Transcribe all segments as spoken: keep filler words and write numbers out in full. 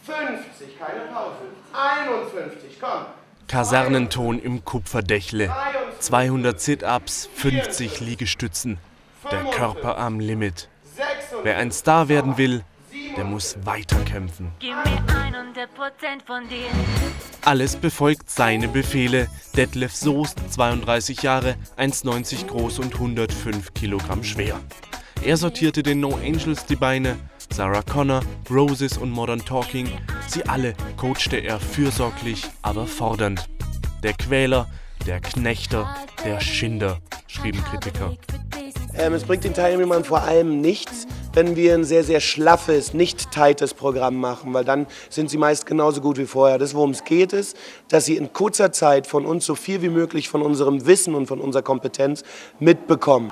fünfzig, keine Pause. einundfünfzig, komm. Kasernenton im Kupferdächle. zweihundert Sit-Ups, fünfzig Liegestützen. Der Körper am Limit. Wer ein Star werden will, der muss weiterkämpfen. Gib mir hundert Prozent von dir. Alles befolgt seine Befehle. Detlef Soest, zweiunddreißig Jahre, eins Komma neunzig groß und hundertfünf Kilogramm schwer. Er sortierte den No Angels die Beine, Sarah Connor, Roses und Modern Talking. Sie alle coachte er fürsorglich, aber fordernd. Der Quäler, der Knechter, der Schinder, schrieben Kritiker. Ähm, es bringt den Teilnehmern vor allem nichts, wenn wir ein sehr, sehr schlaffes, nicht tightes Programm machen, weil dann sind sie meist genauso gut wie vorher. Das, worum es geht, ist, dass sie in kurzer Zeit von uns so viel wie möglich von unserem Wissen und von unserer Kompetenz mitbekommen.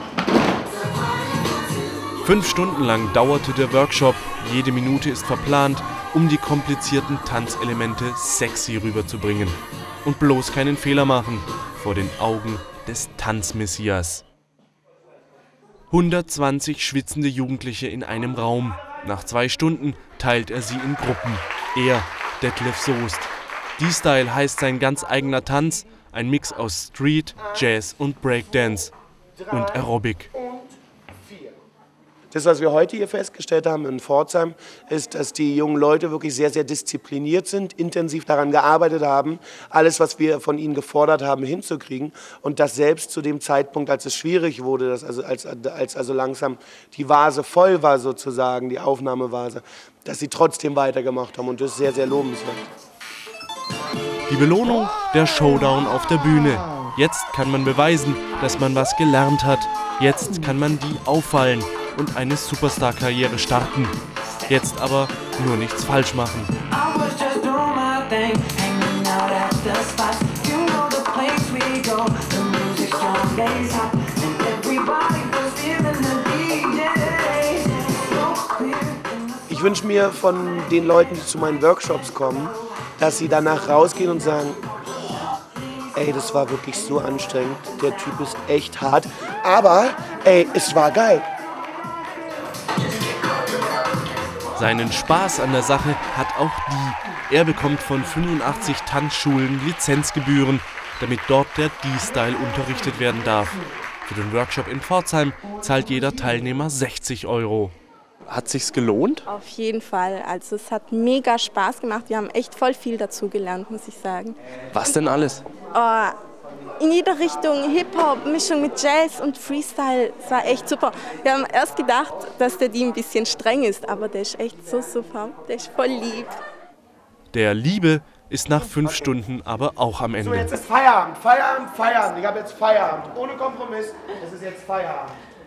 Fünf Stunden lang dauerte der Workshop, jede Minute ist verplant, um die komplizierten Tanzelemente sexy rüberzubringen. Und bloß keinen Fehler machen vor den Augen des Tanzmessias. hundertzwanzig schwitzende Jugendliche in einem Raum. Nach zwei Stunden teilt er sie in Gruppen. Er, Detlef Soest. D-Style heißt sein ganz eigener Tanz, ein Mix aus Street, Jazz und Breakdance und Aerobic. Das, was wir heute hier festgestellt haben in Pforzheim, ist, dass die jungen Leute wirklich sehr, sehr diszipliniert sind, intensiv daran gearbeitet haben, alles, was wir von ihnen gefordert haben, hinzukriegen. Und das selbst zu dem Zeitpunkt, als es schwierig wurde, dass also, als, als also langsam die Vase voll war sozusagen, die Aufnahmevase, dass sie trotzdem weitergemacht haben. Und das ist sehr, sehr lobenswert. Die Belohnung, der Showdown auf der Bühne. Jetzt kann man beweisen, dass man was gelernt hat. Jetzt kann man die auffallen und eine Superstar-Karriere starten. Jetzt aber nur nichts falsch machen. Ich wünsche mir von den Leuten, die zu meinen Workshops kommen, dass sie danach rausgehen und sagen, ey, das war wirklich so anstrengend, der Typ ist echt hart, aber ey, es war geil. Seinen Spaß an der Sache hat auch die. Er bekommt von fünfundachtzig Tanzschulen Lizenzgebühren, damit dort der D-Style unterrichtet werden darf. Für den Workshop in Pforzheim zahlt jeder Teilnehmer sechzig Euro. Hat sich's gelohnt? Auf jeden Fall. Also es hat mega Spaß gemacht. Wir haben echt voll viel dazu gelernt, muss ich sagen. Was denn alles? Oh, in jeder Richtung, Hip-Hop, Mischung mit Jazz und Freestyle. Es war echt super. Wir haben erst gedacht, dass der die ein bisschen streng ist, aber der ist echt so super. Der ist voll lieb. Der Liebe ist nach fünf Stunden aber auch am Ende. So, jetzt ist Feierabend, Feierabend, Feierabend. Ich habe jetzt Feierabend. Ohne Kompromiss, es ist jetzt Feierabend.